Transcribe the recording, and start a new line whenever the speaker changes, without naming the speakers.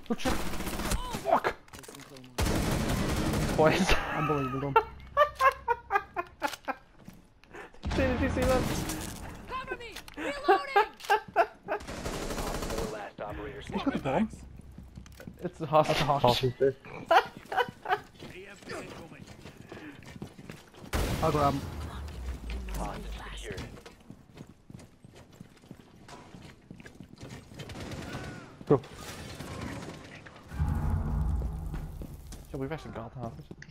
Good shot. Fuck! Boys.
Unbelievable.
Did you see that?
Cover me! Reloading!
Last operator
What's got the bomb?
It's a hostage.
That's a hostage. I'll grab him.
hostage secured.
So we've actually got the hostage.